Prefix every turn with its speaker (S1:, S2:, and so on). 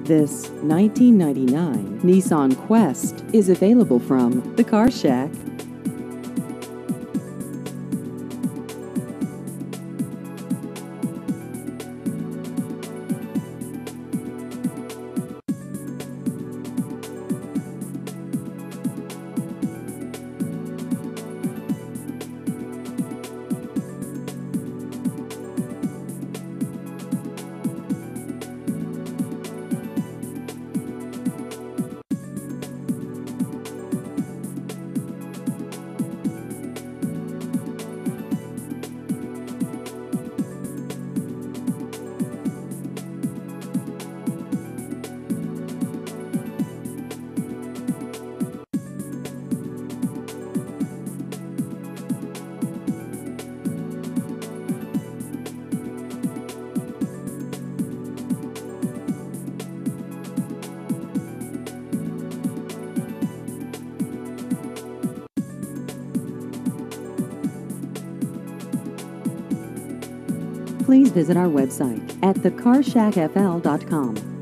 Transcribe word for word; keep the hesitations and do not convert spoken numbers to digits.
S1: This nineteen ninety-nine Nissan Quest is available from the Car Shack. Please visit our website at the car shack f l dot com.